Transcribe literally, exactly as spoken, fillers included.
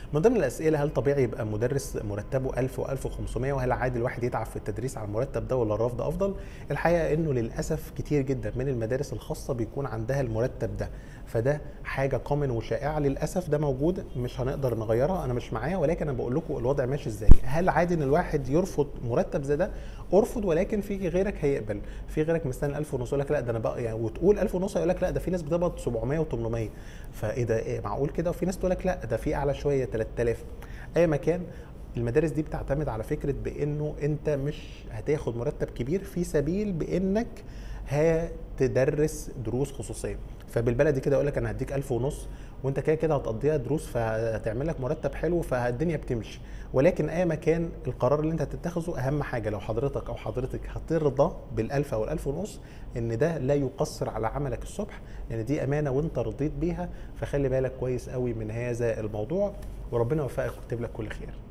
من ضمن الاسئله، هل طبيعي يبقى مدرس مرتبه ألف وألف وخمسمية، وهل عادي الواحد يتعب في التدريس على المرتب ده ولا الرفض افضل؟ الحقيقه انه للاسف كتير جدا من المدارس الخاصه بيكون عندها المرتب ده، فده حاجه كومن وشائعه للاسف، ده موجود مش هنقدر نغيرها، انا مش معايا، ولكن انا بقول لكم الوضع ماشي ازاي. هل عادي ان الواحد يرفض مرتب زي ده؟ ارفض، ولكن في غيرك هيقبل، في غيرك مستني ألف ونص يقول لك لا ده انا بقى يعني، وتقول ألف ونص يقول لك لا ده في ناس بتقبض سبعمية وتمنمية، فايه ده إيه معقول كده؟ وفي ناس تقول لك لا ده في اعلى شويه تلات آلاف. اي مكان، المدارس دي بتعتمد على فكره بانه انت مش هتاخد مرتب كبير في سبيل بانك هتدرس دروس خصوصيه، فبالبلدي كده يقول لك انا هديك ألف ونص وانت كده كده هتقضيها دروس، فهتعمل لك مرتب حلو، فالدنيا بتمشي. ولكن اي مكان القرار اللي انت هتتخذه اهم حاجه لو حضرتك او حضرتك هترضى بالألف او الألف ونص، ان ده لا يقصر على عملك الصبح، لان دي امانه وانت رضيت بيها، فخلي بالك كويس قوي من هذا الموضوع، وربنا يوفقك ويكتب لك كل خير.